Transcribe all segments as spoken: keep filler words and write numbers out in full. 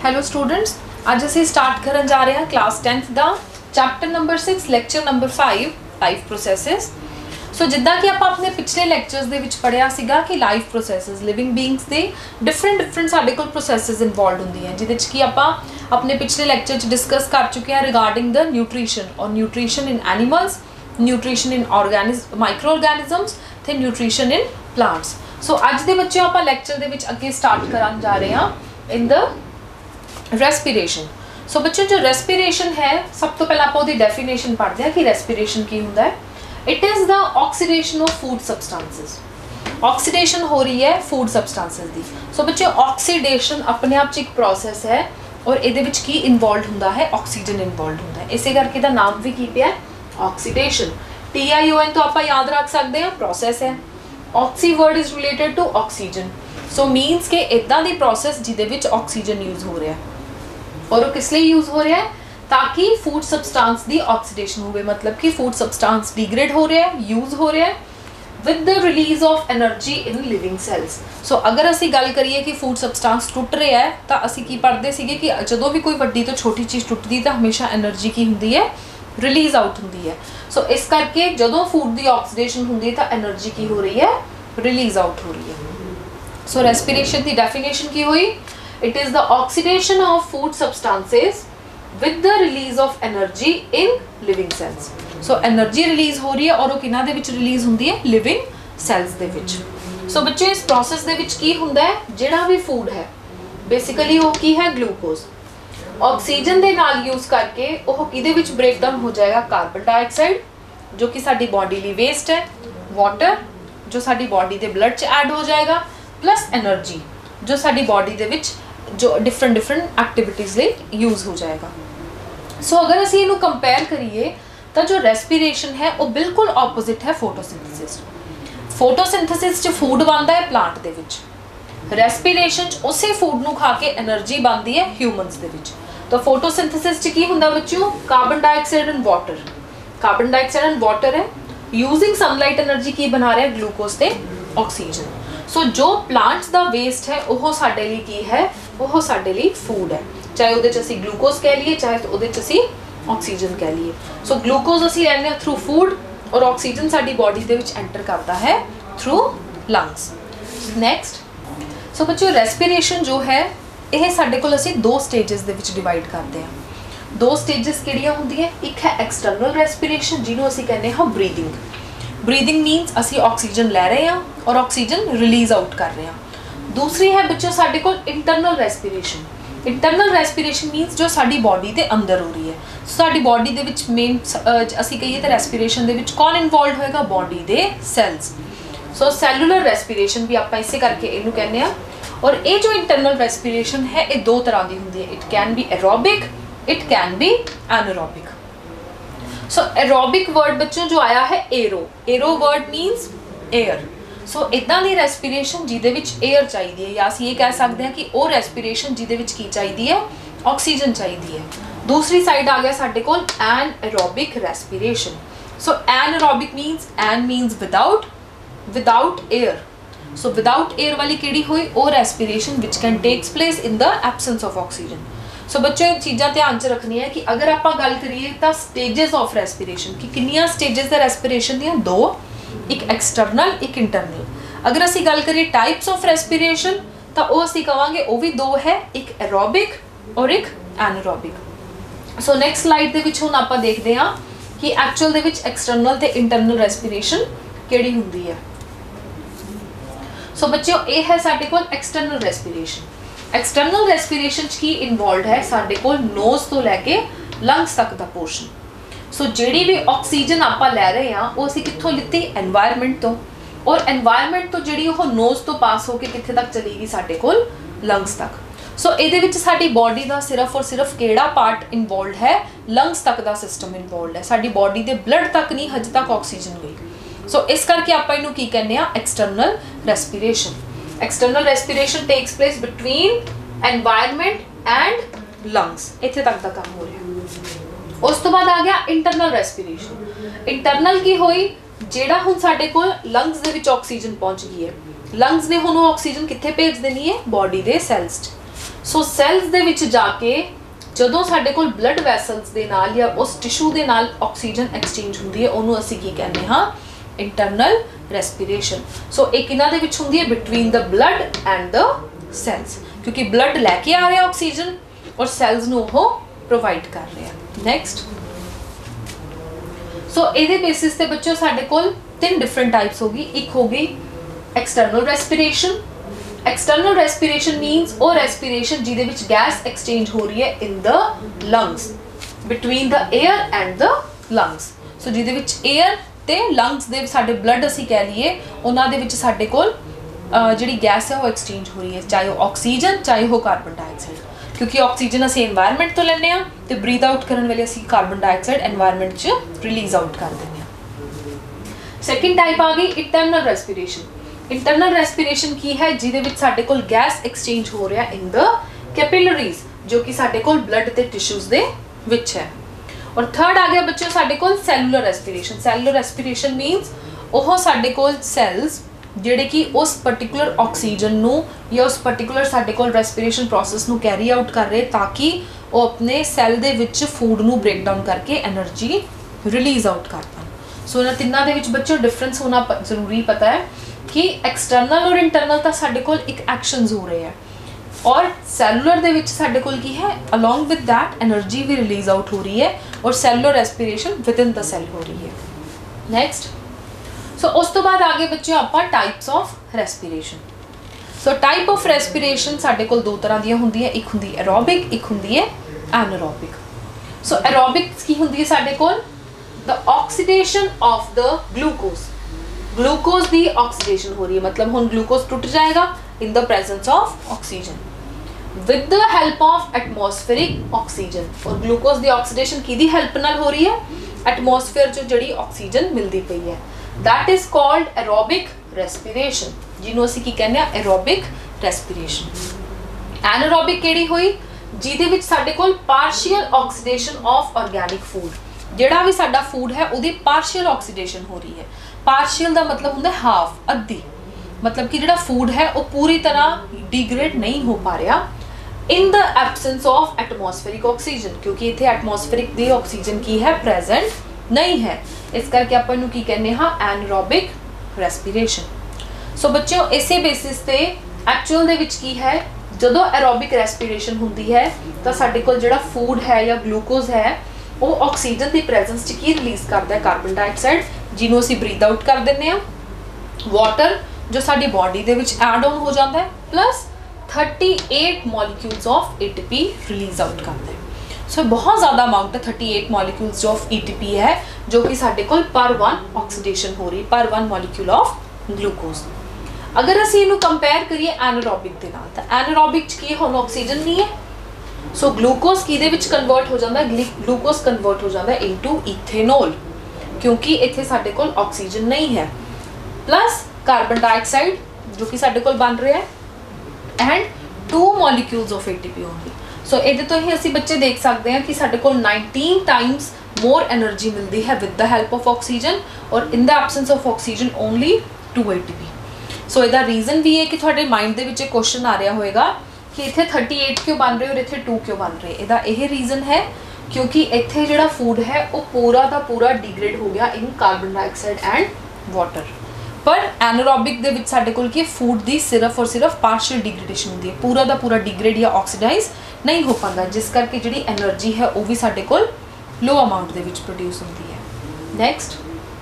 Hello students, अज असीं start करन जा रहे हैं क्लास टेंथ का chapter number six lecture number five life processes. So जिद्दां कि आपां अपने पिछले लैक्चर्स दे विच पढ़िया सीगा कि लाइफ प्रोसैसेस लिविंग बीइंग्स दे डिफरेंट डिफरेंट साडे कोल प्रोसैसेस इन्वॉल्व हुंदी है, जिहदे च कि आपां अपने पिछले लैक्चर च डिस्कस कर चुके हैं रिगार्डिंग द न्यूट्रीशन और nutrition in animals, nutrition in organism microorganisms ते न्यूट्रीशन इन प्लांट्स। सो अज दे बच्चों आपां लैक्चर दे विच अगे स्टार्ट करन जा रहे हैं इन द रेस्पिरेशन। सो बच्चों जो रेस्पिरेशन है सब तो पहले आप डेफिनेशन पढ़ते हैं कि रेस्पिरेशन की होंदा है। It is the oxidation of food substances. Oxidation हो रही है फूड सबसटेंसेस दी। सो बच्चों ऑक्सीडेशन अपने आप एक प्रोसैस है और ये की इन्वॉल्व होंदा है, ऑक्सीजन इन्वॉल्व होंदा है, इसे करके दा नाम भी की पिया oxidation. T I O N तो आप याद रख सकते हैं, प्रोसैस है। Oxy word is related to oxygen. So means के इदा दी प्रोसैस जिदे विच ऑक्सीजन यूज हो रहा है और वो किस लिए यूज हो रहा है ताकि फूड सबसटेंस दी ऑक्सीडेशन हो, मतलब कि फूड सबसटेंस डिग्रेड हो रहा है, यूज हो रहा है with the release of energy in living cells. So अगर असी गल करिए कि फूड सबसटेंस टुट रहा है तो असी की पढ़ते सीगे कि जदों भी कोई वड्डी तो छोटी चीज़ टुटदी तो हमेशा एनर्जी की हुंदी है, रिलीज आउट हुंदी है। सो इस करके जदों फूड की ऑक्सीडेशन हुंदी है तो एनर्जी की हो रही है, रिलीज आउट हो रही है। सो रेस्पिरेशन की डेफिनेशन की हुई, it is the oxidation of food substances with the release of energy in living cells. So energy release हो रही है और वो किन्हां दे विच रिलीज हुंदी है, लिविंग सैल्स दे विच। सो बच्चे इस प्रोसैस दे विच की हुंदा है, जिहड़ा भी फूड है बेसिकली वो की है ग्लूकोज, ऑक्सीजन दे नाल यूज करके वो किहदे विच ब्रेक डाउन हो जाएगा, कार्बन डाइऑक्साइड जो कि साडी बॉडी ਲਈ वेस्ट है, वाटर जो साडी बॉडी दे ब्लड च ऐड हो जाएगा, प्लस एनर्जी जो साडी बॉडी दे विच जो डिफरेंट डिफरेंट एक्टिविटीज़ लिए यूज़ हो जाएगा। सो so, अगर असी इनू कंपेयर करिए तो जो रेस्पिरेशन है वो बिल्कुल ऑपोजिट है फोटोसिंथेसिस। फोटोसिंथेसिस च फूड बनता है प्लांट दे विच, रेस्पिरेशन च उसे फूड नू खा के एनर्जी बनती है ह्यूमनस दे विच। तो फोटोसिंथेसिस च की हुंदा बच्चों, carbon dioxide and water, carbon dioxide and water है, यूजिंग सनलाइट एनर्जी की बना रहे हैं ग्लूकोज ते ऑक्सीजन। सो so, जो प्लांट्स का वेस्ट है वह साडे लिए की है, वह साडे लिए फूड है, चाहे उहदे च असी ग्लूकोज कह लीए चाहे उहदे च असी ऑक्सीजन कह लीए। सो so, ग्लूकोज असी लैंदे थ्रू फूड और ऑक्सीजन साडी बॉडी दे विच एंटर करता है थ्रू लंग्स। नैक्सट, सो बच्चों रेस्पिरेशन जो है यह साडे कोल असी दो स्टेजेस दे विच डिवाइड करते हैं। दो स्टेजेस किहड़ियां हुंदियां, एक है एक्सटर्नल रेस्पिरेशन जिन्हों असी कहने हैं ब्रीदिंग। ब्रीदिंग मीनस असी ऑक्सीजन लै रहे हैं और ऑक्सीजन रिलीज आउट कर रहे हैं। दूसरी है बच्चों साडे कोल internal respiration. Internal respiration means जो साडी बॉडी के अंदर हो रही है। साडी बॉडी दे विच मेन असी कहिए तो रेस्पिरेशन दे विच कौन इन्वॉल्व होएगा, बॉडी दे सैल्स। सो सैलुलर रेस्पिरेशन भी आप इसे करके इनू कहने हैं। और ये जो इंटरनल रेस्पिरेशन है ये दो तरह की होंगी है, it can be aerobic, it can be anaerobic. So aerobic word बच्चों जो आया है aero, aero word means air. So इदां दी रेस्पिरेशन जिहदे विच एयर चाहिए है, या असीं ये कह सकते हैं कि वो रेस्पिरेशन जिहदे विच की चाहिए है, ऑक्सीजन चाहिए है। दूसरी साइड आ गया साडे कोल anaerobic respiration. So anaerobic means, an means without, without air. So without air वाली किहड़ी हुई, वो respiration which can takes place in the absence of oxygen. So so, बच्चों एक चीज़ा ध्यान च रखनी है कि अगर आप गल करिए तो स्टेजेस ऑफ रेस्पिरेशन की कितनियां स्टेजेस रेस्पिरेशन दियां, दो, एक एक्सटर्नल एक इंटरनल। अगर असी गल करिए टाइप्स ऑफ रेस्पिरेशन तो वो असी कहांगे वो भी दो है, एक एरोबिक और एक एनारोबिक। सो नैक्सट स्लाइड दे विच हुण आपां देखते हैं कि एक्चुअल दे विच एक्सटर्नल ते इंटरनल रेस्पिरेशन किहड़ी हुंदी है। सो so, बच्चों ये है साडे कोल एक्सटर्नल रेस्पिरेशन। एक्सटर्नल रेस्पिरेशन की इन्वॉल्व है साडे कोल नोज तो लैके लंग्स तक का पोर्शन। सो जिहड़ी भी ऑक्सीजन आपां लै रहे हैं वो असीं कित्थों लित्ती, एनवायरनमेंट तो, और एनवायरनमेंट तो जिहड़ी वो नोज तो पास होके कित्थे तक चलेगी, साडे कोल लंग्स तक। सो इहदे विच साडी बॉडी का सिर्फ और सिर्फ किहड़ा पार्ट इन्वॉल्व है, लंग्स तक का सिस्टम इन्वॉल्व है, साडी बॉडी के ब्लड तक नहीं हजे तक ऑक्सीजन गई। सो इस करके आपां इहनूं की कहने आ, external respiration. External respiration takes place between environment and lungs, इत्थे तक का काम हो रहा है। उस तो बाद आ गया इंटरनल रेस्पिरेशन। इंटरनल की हुई, जेड़ा हुण साडे कोल लंग्स दे विच ऑक्सीजन पहुंच गई है, लंग्स ने हुण ऑक्सीजन कित्थे भेज देनी है, बॉडी दे सैल्स च। सो सैल्स दे विच जाके जदों साडे कोल ब्लड वैसल्स दे नाल या उस टिशू दे नाल ऑक्सीजन एक्सचेंज हुंदी है उहनूं असीं की कहने हाँ इंटरनल रेस्पिरेशन। सो एक इन्हां दे विच हुंदी है between the blood and the cells, क्योंकि ब्लड लैके आ रहा ऑक्सीजन और सैल्स नूं ओह प्रोवाइड कर रहे हैं। नैक्सट सो इहदे बेसिस ते बच्चों साडे कोल तीन डिफरेंट टाइप्स होगी। एक होगी external respiration. External respiration means वो रेस्पिरेशन जिहदे विच गैस एक्सचेंज हो रही है in the lungs between the air and the lungs. So जिहदे विच एयर ते लंग्स दे साडे ब्लड असीं कह लईए उन्हां दे विच साडे कोल जिहड़ी गैस है वो एक्सचेंज हो रही है, चाहे वो ऑक्सीजन चाहे वो कार्बन डाइऑक्साइड, क्योंकि ऑक्सीजन असीं एनवायरनमेंट तो लैंदे आ ते ब्रीथ आउट करन वेले असीं कार्बन डाइऑक्साइड एनवायरनमेंट च रिलीज आउट कर दिंदे आ। सैकेंड टाइप आ गई इंटरनल रेस्पिरेशन। इंटरनल रेस्पिरेशन की है जिहदे विच साडे कोल गैस एक्सचेंज हो रहा इन द कैपिलरीज जो कि साडे कोल ब्लड ते टिश्यूज दे विच है। और थर्ड आ गया बच्चों साडे कोल सैलुलर रेस्पिरेशन। सैलुलर रेस्पिरेशन मीनस ओह साडे कोल सैल्स जिहड़े कि उस पर्टिकुलर ऑक्सीजन नूं या उस पर्टिकुलर साडे कोल रेस्पिरेशन प्रोसैस नूं कैरी आउट कर रहे ताकि वो अपने सैल दे विच फूड नूं ब्रेक डाउन करके एनर्जी रिलीज आउट कर पान। सो इन्हां तिन्नां दे विच बच्चों डिफरेंस होना जरूरी पता है कि एक्सटर्नल और इंटरनल तो साडे कोल एक एक्शनस हो रहे हैं और सैलुलर दे विच साडे कोल की है अलॉन्ग विद दैट एनर्जी भी रिलीज आउट हो रही है और cellular respiration within the cell हो रही है। नैक्सट सो उस तो बाद आगे बच्चों आपां types of respiration. So type of respiration साडे कोल दो तरह दी हुंदी है, एक हुंदी एरोबिक एक हुंदी है एनारोबिक। सो एरोबिक की हुंदी है साडे कोल the oxidation of the glucose. Glucose की ऑक्सीडेशन हो रही है, मतलब हुण ग्लूकोज टूट जाएगा in the presence of oxygen with the help of atmospheric oxygen. और ग्लूकोज की ऑक्सीडेशन की हेल्प नाल हो रही है एटमॉस्फेयर जो जिहड़ी ऑक्सीजन मिलती पई है, that is called aerobic respiration, जिन्हों असीं की कहने आ एरोबिक रेस्पिरेशन। एनारोबिक किहड़ी हुई जिहदे विच साडे कोल partial oxidation of organic food, जिहड़ा भी साडा फूड है उहदी पार्शियल ऑक्सीडेशन हो रही है। पार्शियल का मतलब होंदा हाफ अद्धी, मतलब कि जिहड़ा फूड है वो पूरी तरह डिग्रेड नहीं हो पा रहा in the absence of atmospheric oxygen, क्योंकि इत्थे एटमॉस्फेरिक दी ऑक्सीजन की है प्रेजेंट नहीं है, इस करके आपां नूं की कहने हाँ एनारोबिक रेस्पिरेशन। सो बच्चों इसे बेसिस ते एक्चुअल दे विच की है जदों एरोबिक रेस्पिरेशन हुंदी है तो साडे कोल जिहड़ा फूड है या ग्लूकोज है वो ऑक्सीजन की प्रेजेंस च की रिलीज करता है कार्बन डाइऑक्साइड जिन्हों असीं ब्रीथ आउट कर दिंदे आ, वाटर जो साडी बॉडी दे विच ऐड ऑन हो जाता है plus thirty eight molecules of A T P release out करता है। सो so, बहुत ज़्यादा अमाउंट है thirty eight molecules of E T P है जो कि साडे कोल पर वन ऑक्सीडेशन हो रही पर वन मॉलिक्यूल ऑफ ग्लूकोज। अगर असीं इहनूं कंपेयर करिए एनारोबिक दे नाल तां एनारोबिक च की हुण ऑक्सीजन नहीं है, सो ग्लूकोज किहदे विच कन्वर्ट हो जाता है, ग्लूकोज कन्वर्ट हो जाता है इनटू इथेनॉल, क्योंकि इत्थे साडे कोल ऑक्सीजन नहीं है प्लस कार्बन डाइऑक्साइड जो कि साडे कोल बन रहा है and two molecules of A T P only. So इहदे तो ही असीं बच्चे देख सकते हैं कि साडे कोल नाइनटीन टाइम्स मोर एनर्जी मिलती है with the help of oxygen और in the absence of oxygen only two A T P. So इसका रीजन भी है कि थोड़े माइंड के विच क्वेश्चन आ रहा होएगा कि इत्थे थर्टी एट क्यों बन रहे और इत्थे टू क्यों बन रहे। इसका यह रीजन है क्योंकि इत्थे जिहड़ा फूड है वो पूरा का पूरा डिग्रेड हो गया in carbon dioxide and water, पर एनारोबिक दे विच साडे कोल की फूड की सिर्फ और सिर्फ पार्शियल डिग्रेडेशन होती है, पूरा का पूरा डिग्रेड या ऑक्सीडाइज नहीं हो पाता, जिस करके जिहड़ी एनर्जी है वो भी साडे कोल लो अमाउंट दे विच प्रोड्यूस होती है। नैक्सट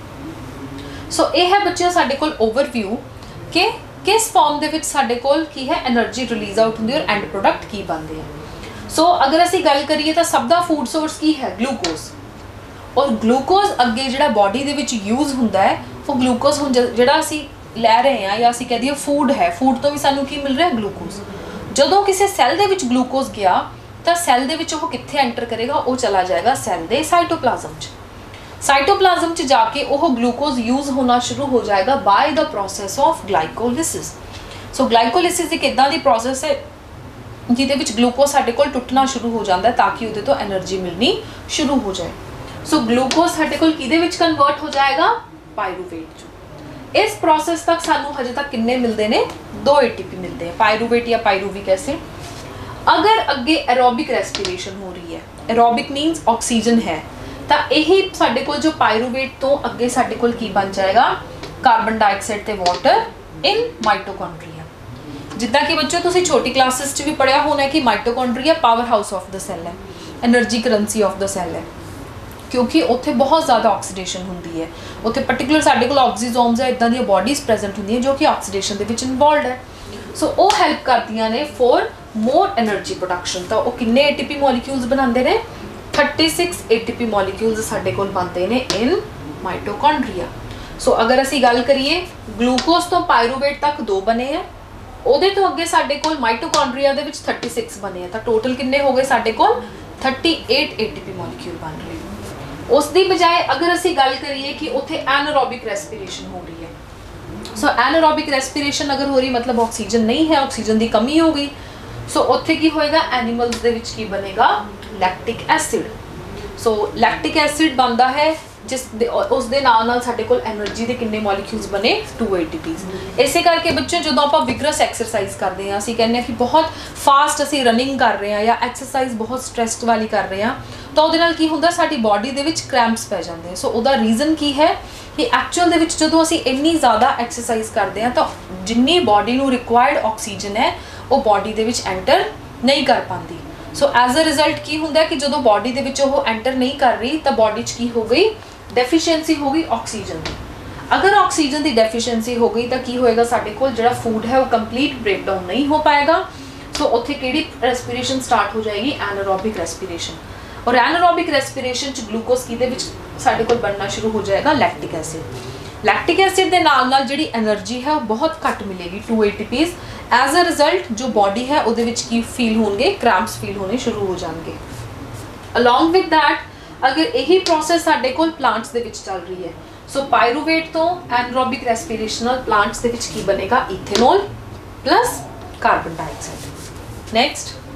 सो ये है बच्चों साडे कोल ओवरव्यू कि किस फॉर्म दे विच साडे कोल की है एनर्जी रिलीज आउट होंदी और एंड प्रोडक्ट की बनते हैं। सो so, अगर असीं गल करिए तो सब दा फूड सोर्स की है ग्लूकोज, और ग्लूकोज अगे जिहड़ा बॉडी दे विच यूज हुंदा है वो ग्लूकोज हुण जिहड़ा असीं लै रहे हैं या असीं कह दईए फूड है, फूड तो भी सानूं की मिल रहा है ग्लूकोज। जदों किसी सैल दे विच ग्लूकोज गया तो सैल दे विच वो कित्थे एंटर करेगा, वो चला जाएगा सैल दे साइटोप्लाज्म च। साइटोप्लाज्म च जाके वो ग्लूकोज यूज होना शुरू हो जाएगा by the process of glycolysis. So glycolysis एक इदां दी प्रोसैस है जिहदे विच ग्लूकोज साडे कोल टुटना शुरू हो जाता है ताकि उहदे तो एनर्जी मिलनी शुरू हो जाए। सो ग्लूकोज साडे कोल किहदे विच कन्वर्ट हो जाएगा, पायरूवेट च। इस प्रोसैस तक सानू हजे तक किन्ने मिलते हैं, दो ए टी पी मिलते हैं, पायरूवेट या पायरूविक एसिड। अगर अगे एरोबिक रेस्पिरेशन हो रही है, एरोबिक मीनस ऑक्सीजन है, तो यही साडे कोल जो पायरूवेट तो अगे साडे कोल की बन जाएगा, कार्बन डाइऑक्साइड ते वाटर इन माइटोकॉन्ड्रिया। जिद्दां कि बच्चों तुसीं छोटी क्लासेस च भी पढ़िया होना है कि mitochondria power house of the cell है, energy currency of the cell है, क्योंकि उत्थे बहुत ज़्यादा ऑक्सीडेशन होंदी है। उत्थे पर्टिकुलर साडे कोल ऑक्सीजोम्स है, इदां दी बॉडीज़ प्रेजेंट होंदियां जो कि ऑक्सीडेशन दे विच इन्वॉल्वड है। सो so, वो हैल्प करदियां ने फॉर मोर एनर्जी प्रोडक्शन। तो वो किन्ने ए टी पी मॉलिक्यूल्स बनाते हैं, thirty six A T P molecules साडे कोल बनते हैं इन माइटोकॉन्ड्रिया। सो so, अगर असी गल करिए ग्लूकोज तो पायरूवेट तक दो बने हैं, ਉਹਦੇ तो अगे साडे कोल माइटोकॉन्ड्रिया दे विच थर्टी सिक्स बने हैं, तो टोटल किन्ने हो गए साडे कोल थर्टी एट एटीपी मॉलिक्यूल बन रहे हैं। उस दी बजाय अगर असी गल करिए कि उत्थे एनारोबिक रेस्पिरेशन हो रही है, सो एनारोबिक रेस्पिरेशन अगर हो रही मतलब ऑक्सीजन नहीं है, ऑक्सीजन की कमी हो गई, सो उत्थे की होएगा एनिमल्स दे विच की बनेगा, lactic acid. So lactic acid बनता है जिस उस दे नाल नाल साडे कोल एनर्जी दे किन्ने मॉलिक्यूल्स बने, टू एटीपीज। इसे करके बच्चों जो आप विगरस एक्सरसाइज करते हैं, असीं कहने कि बहुत फास्ट असीं रनिंग कर रहे हैं या एक्सरसाइज बहुत स्ट्रैस्ड वाली कर रहे हैं, तो उहदे नाल की हुंदा साडी बॉडी दे विच क्रैम्प्स पै जांदे हैं। सो उहदा रीजन की है कि एक्चुअल दे विच जदों असीं इन्नी ज़्यादा एक्सरसाइज करते हैं तो जिन्नी बॉडी नूं रिक्वायर्ड ऑक्सीजन है वो बॉडी दे विच एंटर नहीं कर पाती। सो एज अ रिजल्ट की हुंदा कि जदों बॉडी दे विच वो एंटर नहीं कर रही तो बॉडी च की हो गई, डेफिशिएंसी हो गई ऑक्सीजन की। अगर ऑक्सीजन की डेफिशिएंसी हो गई तो की होएगा, साडे कोल जिहड़ा फूड है वो कंप्लीट ब्रेकडाउन नहीं हो पाएगा। सो so, उत्थे किहड़ी रेस्पिरेशन स्टार्ट हो जाएगी, एनारोबिक रेस्पिरेशन। और एनारोबिक रेस्पिरेशन च ग्लूकोज की दे विच साडे कोल बनना शुरू हो जाएगा लैक्टिक एसिड। लैक्टिक एसिड के नाल नाल जिहड़ी एनर्जी है वो बहुत घट मिलेगी, two ATPs. As a result जो बॉडी है उहदे विच की फील होणगे, क्रैम्प्स फील होने शुरू हो जाएंगे। अलॉन्ग विद दैट अगर यही प्रोसेस साडे कोल प्लांट्स दे विच चल रही है, सो पायरूवेट तो एनारोबिक रेस्पिरेशनल प्लांट्स दे विच की बनेगा, ethanol plus carbon dioxide. Next